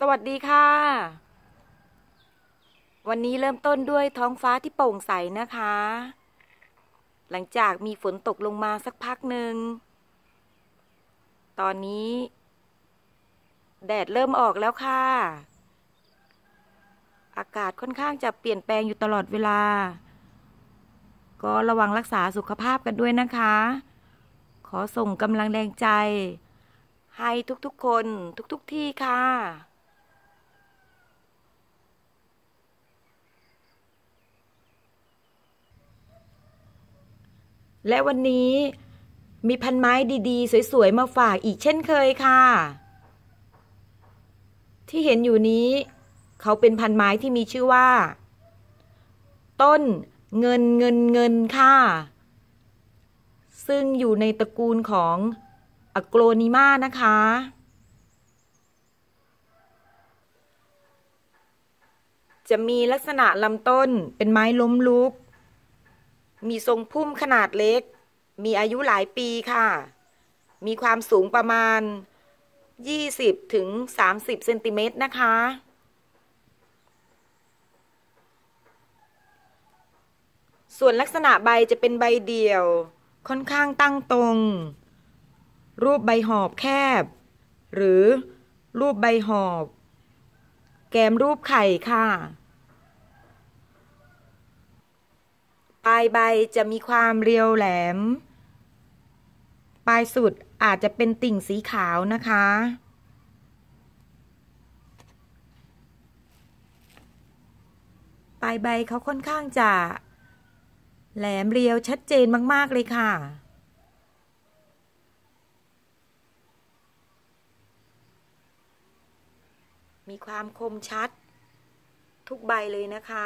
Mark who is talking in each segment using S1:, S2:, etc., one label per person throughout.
S1: สวัสดีค่ะวันนี้เริ่มต้นด้วยท้องฟ้าที่โปร่งใสนะคะหลังจากมีฝนตกลงมาสักพักหนึ่งตอนนี้แดดเริ่มออกแล้วค่ะอากาศค่อนข้างจะเปลี่ยนแปลงอยู่ตลอดเวลาก็ระวังรักษาสุขภาพกันด้วยนะคะขอส่งกำลังแรงใจให้ทุกๆคนทุกที่ค่ะและวันนี้มีพันไม้ดีๆสวยๆมาฝากอีกเช่นเคยค่ะที่เห็นอยู่นี้เขาเป็นพันไม้ที่มีชื่อว่าต้นเงินค่ะซึ่งอยู่ในตระกูลของอะโกลนิมานะคะจะมีลักษณะลำต้นเป็นไม้ล้มลุกมีทรงพุ่มขนาดเล็กมีอายุหลายปีค่ะมีความสูงประมาณ20 ถึง 30 เซนติเมตรนะคะส่วนลักษณะใบจะเป็นใบเดี่ยวค่อนข้างตั้งตรงรูปใบหอบแคบหรือรูปใบหอบแกมรูปไข่ค่ะปลายใบจะมีความเรียวแหลมปลายสุดอาจจะเป็นติ่งสีขาวนะคะปลายใบเขาค่อนข้างจะแหลมเรียวชัดเจนมากๆเลยค่ะมีความคมชัดทุกใบเลยนะคะ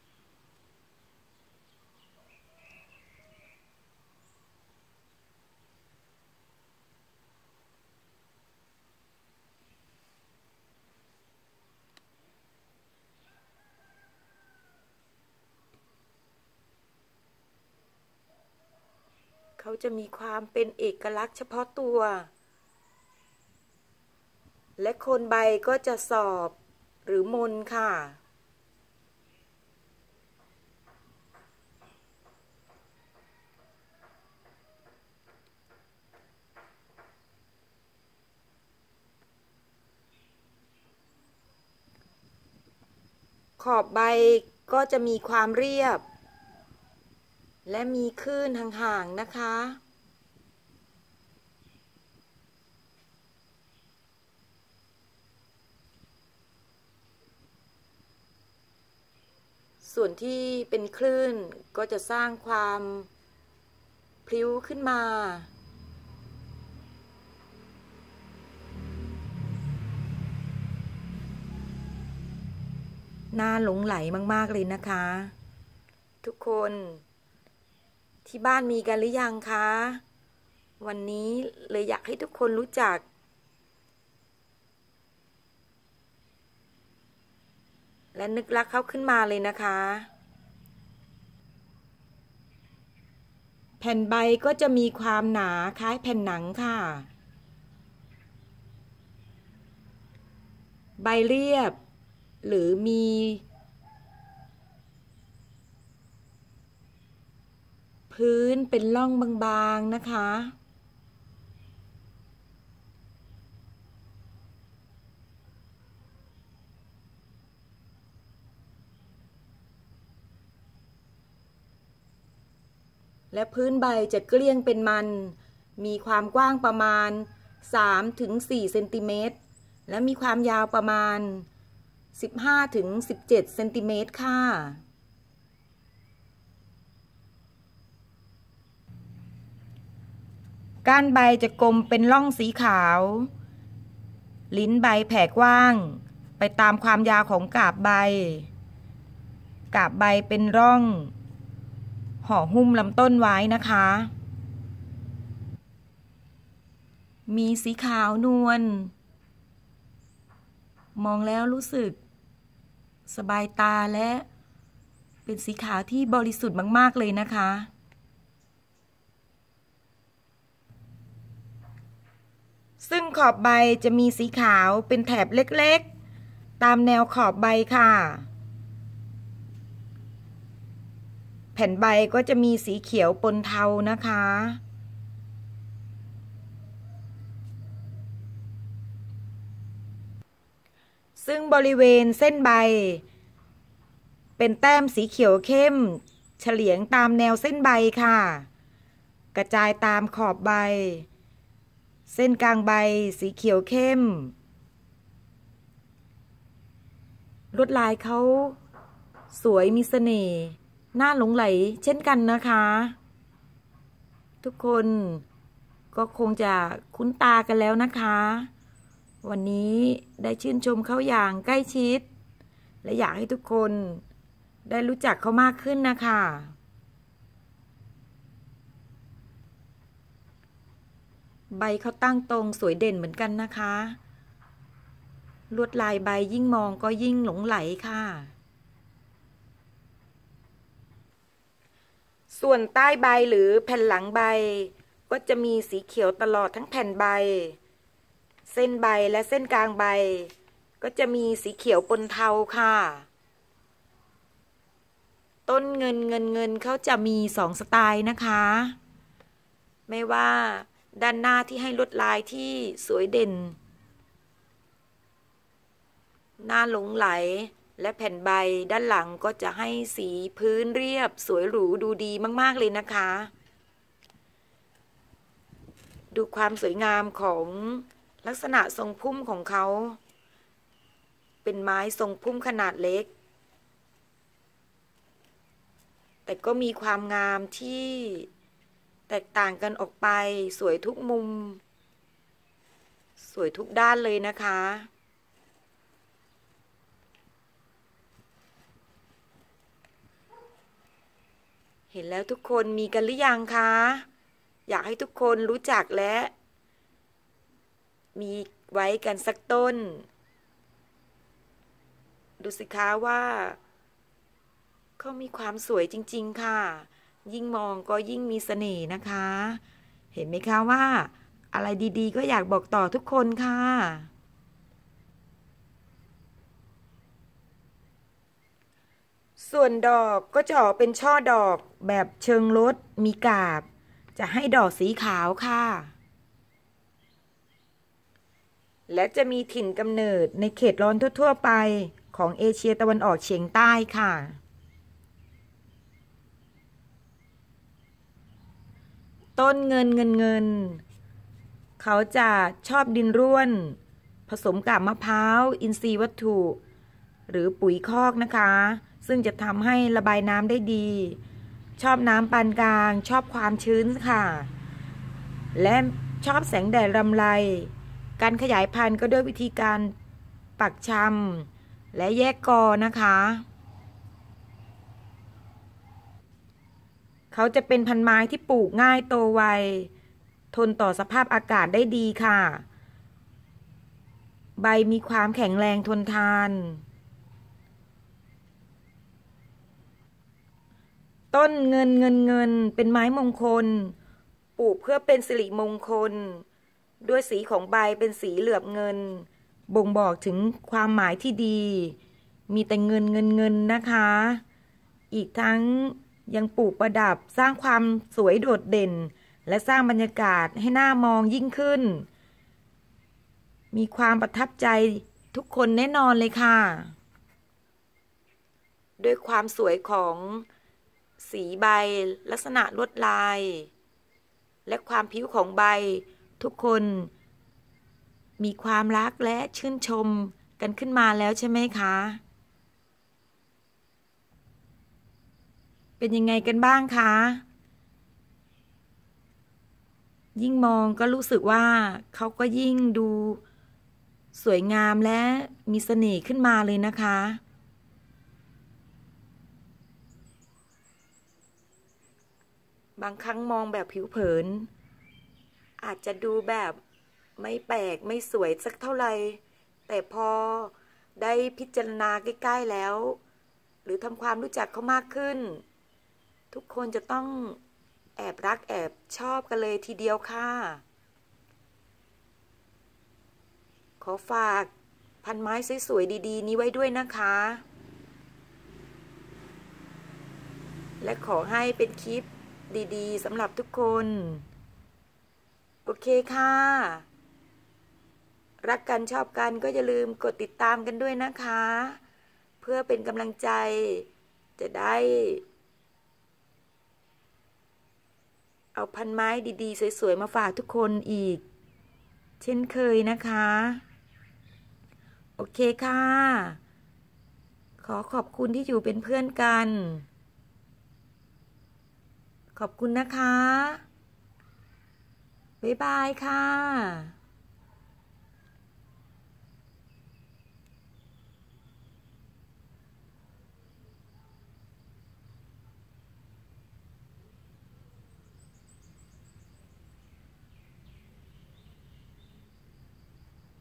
S1: เขาจะมีความเป็นเอกลักษณ์เฉพาะตัวและโคนใบก็จะสอบหรือมนค่ะขอบใบก็จะมีความเรียบและมีคลื่นห่างๆนะคะส่วนที่เป็นคลื่นก็จะสร้างความพลิ้วขึ้นมาน่าหลงไหลมากๆเลยนะคะทุกคนที่บ้านมีกันหรือยังคะวันนี้เลยอยากให้ทุกคนรู้จักและนึกรักเขาขึ้นมาเลยนะคะแผ่นใบก็จะมีความหนาคล้ายแผ่นหนังค่ะใบเรียบหรือมีพื้นเป็นร่องบางๆนะคะและพื้นใบจะเกลี้ยงเป็นมันมีความกว้างประมาณ3 ถึง 4 เซนติเมตรและมีความยาวประมาณ15 ถึง 17 เซนติเมตรค่ะก้านใบจะกลมเป็นร่องสีขาวลิ้นใบแผ่กว้างไปตามความยาวของกาบใบกาบใบเป็นร่องห่อหุ้มลำต้นไว้นะคะมีสีขาวนวลมองแล้วรู้สึกสบายตาและเป็นสีขาวที่บริสุทธิ์มากๆเลยนะคะซึ่งขอบใบจะมีสีขาวเป็นแถบเล็กตามแนวขอบใบค่ะแผ่นใบก็จะมีสีเขียวปนเทานะคะซึ่งบริเวณเส้นใบเป็นแต้มสีเขียวเข้มเฉลียงตามแนวเส้นใบค่ะกระจายตามขอบใบเส้นกลางใบสีเขียวเข้มลวดลายเขาสวยมีเสน่ห์น่าหลงไหลเช่นกันนะคะทุกคนก็คงจะคุ้นตากันแล้วนะคะวันนี้ได้ชื่นชมเขาอย่างใกล้ชิดและอยากให้ทุกคนได้รู้จักเขามากขึ้นนะคะใบเขาตั้งตรงสวยเด่นเหมือนกันนะคะลวดลายใบยิ่งมองก็ยิ่งหลงไหลค่ะส่วนใต้ใบหรือแผ่นหลังใบก็จะมีสีเขียวตลอดทั้งแผ่นใบเส้นใบและเส้นกลางใบก็จะมีสีเขียวปนเทาค่ะต้นเงินเขาจะมี2สไตล์นะคะไม่ว่าด้านหน้าที่ให้ลวดลายที่สวยเด่นน่าหลงไหลและแผ่นใบด้านหลังก็จะให้สีพื้นเรียบสวยหรูดูดีมากๆเลยนะคะดูความสวยงามของลักษณะทรงพุ่มของเขาเป็นไม้ทรงพุ่มขนาดเล็กแต่ก็มีความงามที่แตกต่างกันออกไปสวยทุกมุมสวยทุกด้านเลยนะคะเห็นแล้วทุกคนมีกันหรือยังคะอยากให้ทุกคนรู้จักและมีไว้กันสักต้นดูสิคะว่าเขามีความสวยจริงๆค่ะยิ่งมองก็ยิ่งมีเสน่ห์นะคะเห็นไหมคะว่าอะไรดีๆก็อยากบอกต่อทุกคนค่ะส่วนดอกก็จะออกเป็นช่อดอกแบบเชิงลดมีกาบจะให้ดอกสีขาวค่ะและจะมีถิ่นกำเนิดในเขตร้อนทั่วๆไปของเอเชียตะวันออกเฉียงใต้ค่ะต้นเงินเขาจะชอบดินร่วนผสมกับมะพร้าวอินทรีย์วัตถุหรือปุ๋ยคอกนะคะซึ่งจะทำให้ระบายน้ำได้ดีชอบน้ำปานกลางชอบความชื้นค่ะและชอบแสงแดดรำไรการขยายพันธุ์ก็ด้วยวิธีการปักชำและแยกกอนะคะเขาจะเป็นพันธุ์ไม้ที่ปลูกง่ายโตไวทนต่อสภาพอากาศได้ดีค่ะใบมีความแข็งแรงทนทานต้นเงินเป็นไม้มงคลปลูกเพื่อเป็นสิริมงคลด้วยสีของใบเป็นสีเหลือบเงินบ่งบอกถึงความหมายที่ดีมีแต่เงินนะคะอีกทั้งยังปลูกประดับสร้างความสวยโดดเด่นและสร้างบรรยากาศให้น่ามองยิ่งขึ้นมีความประทับใจทุกคนแน่นอนเลยค่ะด้วยความสวยของสีใบลักษณะลวดลายและความผิวของใบทุกคนมีความรักและชื่นชมกันขึ้นมาแล้วใช่ไหมคะเป็นยังไงกันบ้างคะยิ่งมองก็รู้สึกว่าเขาก็ยิ่งดูสวยงามและมีเสน่ห์ขึ้นมาเลยนะคะบางครั้งมองแบบผิวเผินอาจจะดูแบบไม่แปลกไม่สวยสักเท่าไหร่แต่พอได้พิจารณาใกล้ๆแล้วหรือทำความรู้จักเขามากขึ้นทุกคนจะต้องแอบรักแอบชอบกันเลยทีเดียวค่ะขอฝากพันไม้สวยๆดีๆนี้ไว้ด้วยนะคะและขอให้เป็นคลิปดีๆสำหรับทุกคนโอเคค่ะรักกันชอบกันก็อย่าลืมกดติดตามกันด้วยนะคะเพื่อเป็นกำลังใจจะได้เอาพันไม้ดีๆสวยๆมาฝากทุกคนอีกเช่นเคยนะคะโอเคค่ะขอบคุณที่อยู่เป็นเพื่อนกันขอบคุณนะคะบ๊ายบายค่ะ